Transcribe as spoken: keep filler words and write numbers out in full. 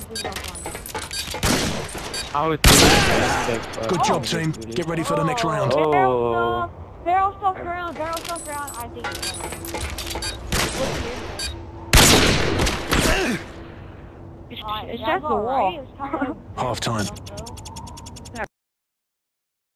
I was like, Good job, team. Get ready for the next round. Oh. Barrel stuff around, barrel stuff around. I think. It's, it's just the wall. Half time.